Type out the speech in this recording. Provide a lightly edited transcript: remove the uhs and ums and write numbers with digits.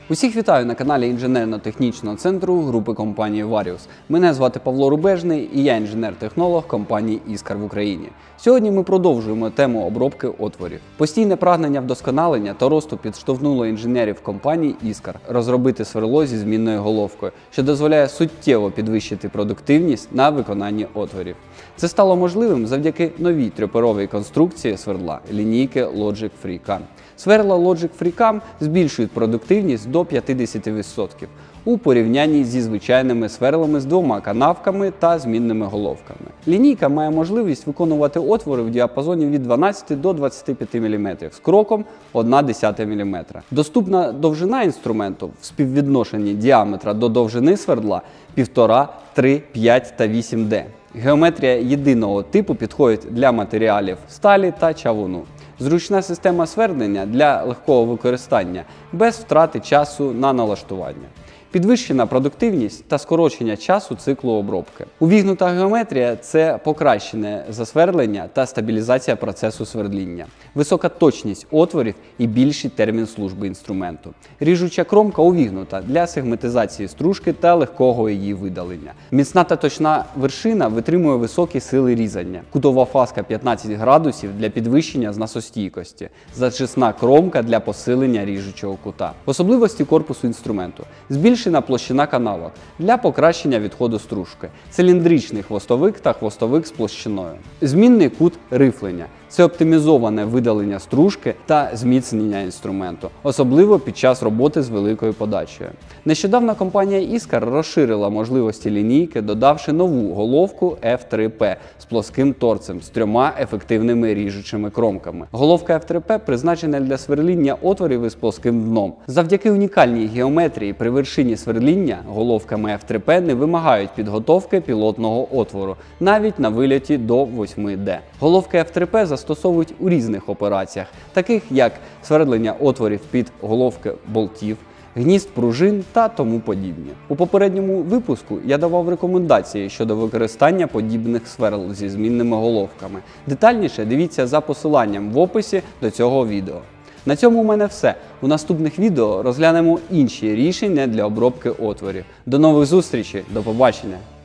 Усіх вітаю на каналі інженерно-технічного центру групи компанії Varius. Мене звати Павло Рубежний і я інженер-технолог компанії Іскар в Україні. Сьогодні ми продовжуємо тему обробки отворів. Постійне прагнення вдосконалення та росту підштовхнуло інженерів компанії Іскар розробити сверло зі змінною головкою, що дозволяє суттєво підвищити продуктивність на виконанні отворів. Це стало можливим завдяки новій трьохперовій конструкції сверла лінійки Logic FreeCam. Сверла Logic FreeCam збільшують продуктивність до 50% у порівнянні зі звичайними сверлами з двома канавками та змінними головками. Лінійка має можливість виконувати отвори в діапазоні від 12 до 25 мм з кроком 1/10 мм. Доступна довжина інструменту в співвідношенні діаметра до довжини свердла 1,5, 3, 5 та 8D. Геометрія єдиного типу підходить для матеріалів сталі та чавуну. Зручна система свердлення для легкого використання, без втрати часу на налаштування. Підвищена продуктивність та скорочення часу циклу обробки. Увігнута геометрія – це покращене засвердлення та стабілізація процесу свердління. Висока точність отворів і більший термін служби інструменту. Ріжуча кромка увігнута для сегментизації стружки та легкого її видалення. Міцна та точна вершина витримує високі сили різання. Кутова фаска 15 градусів для підвищення зносостійкості. Зачисна кромка для посилення ріжучого кута. Особливості корпусу інструменту. Збільшена площина канавок для покращення відходу стружки, циліндричний хвостовик та хвостовик з площиною. Змінний кут рифлення – це оптимізоване видалення стружки та зміцнення інструменту, особливо під час роботи з великою подачею. Нещодавно компанія Іскар розширила можливості лінійки, додавши нову головку F3P з плоским торцем з 3 ефективними ріжучими кромками. Головка F3P призначена для сверління отворів із плоским дном. Завдяки унікальній геометрії при вершині сверління головками F3P не вимагають підготовки пілотного отвору, навіть на вильоті до 8D. Головки F3P застосовують у різних операціях, таких як свердлення отворів під головки болтів, гнізд пружин та тому подібне. У попередньому випуску я давав рекомендації щодо використання подібних сверл зі змінними головками. Детальніше дивіться за посиланням в описі до цього відео. На цьому у мене все. У наступних відео розглянемо інші рішення для обробки отворів. До нових зустрічей, до побачення!